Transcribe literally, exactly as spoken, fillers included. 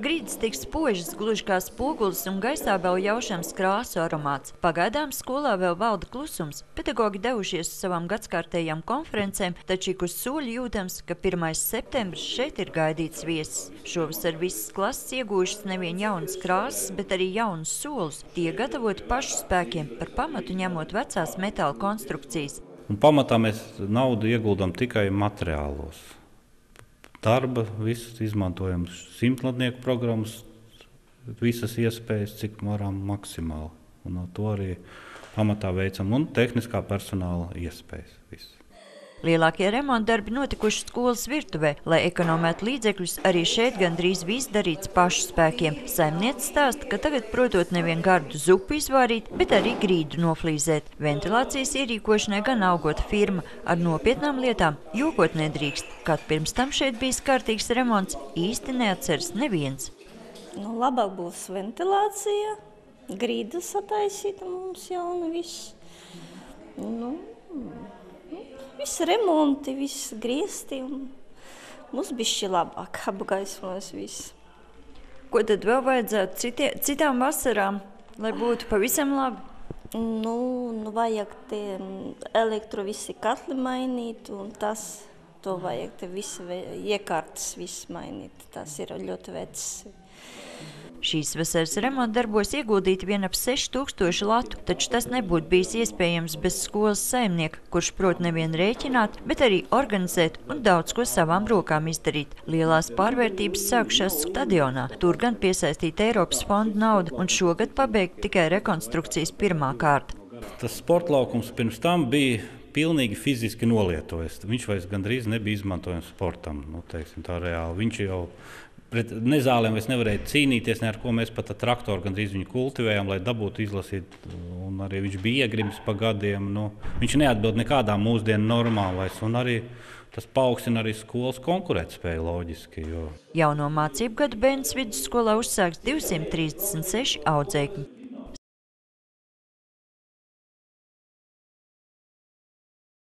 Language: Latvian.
Grīdas tiks spožas, gluži kā spogulis un gaisā vēl jaušams krāsu aromāts. Pagaidām skolā vēl valda klusums. Pedagogi devušies uz savām gadskārtējām konferencēm, taču ik uz soļu jūtams, ka pirmais septembris šeit ir gaidīts viesis. Šovasar visas klases iegūšas nevien jaunas krāsas, bet arī jaunas solus. Tie gatavoti pašu spēkiem, par pamatu ņemot vecās metāla konstrukcijas. Un pamatā mēs naudu ieguldam tikai materiālos. Darba, visus izmantojam simtladnieku programmas, visas iespējas, cik varam maksimāli. Un no to arī pamatā veicam un tehniskā personāla iespējas. Viss. Lielākie remonta darbi notikuši skolas virtuvē. Lai ekonomētu līdzekļus, arī šeit gandrīz viss darīts pašu spēkiem. Saimniece stāsta, ka tagad protot nevien gardu zupu izvārīt, bet arī grīdu noflīzēt. Ventilācijas ierīkošanai gan augota firma. Ar nopietnām lietām jokot nedrīkst. Kad pirms tam šeit bijis kārtīgs remonts, īsti neatceras neviens. Nu, labāk būs ventilācija, grīda sataisīta mums jau un viss. Nu, Viss remonti, viss griezti, un mums bišķi labāk apgaismojas viss. Ko tad vēl vajadzētu citie, citām vasarām, lai būtu pavisam labi? Nu, nu vajag te elektro visi katli mainīt, un tas, to vajag te visi iekārtas viss mainīt. Tas ir ļoti vecs. Šīs vasaras remonta darbos ieguldīti vien ap seši tūkstoši latu, taču tas nebūtu bijis iespējams bez skolas saimnieka, kurš prot nevien rēķināt, bet arī organizēt un daudz ko savām rokām izdarīt. Lielās pārvērtības sākušās stadionā. Tur gan piesaistīta Eiropas fonda nauda un šogad pabeigt tikai rekonstrukcijas pirmā kārta. Tas sportlaukums pirms tam bija pilnīgi fiziski nolietojas. Viņš vairs gandrīz nebija izmantojams sportam. Nu, teiksim, tā reāli. Viņš jau pret nezālēm vairs nevarēja cīnīties, ne ar ko mēs pat ar traktoru gandrīz viņu kultivējām, lai dabūtu izlasīt. Un arī viņš bija iegrims pa gadiem. Nu, viņš neatbild nekādām mūsdienu normām vairs. Un arī tas paaugstina arī skolas konkurētspēju loģiski. Jo... Jauno mācību gadu bērns vidusskolā uzsāks divsimt trīsdesmit seši audzēkņi.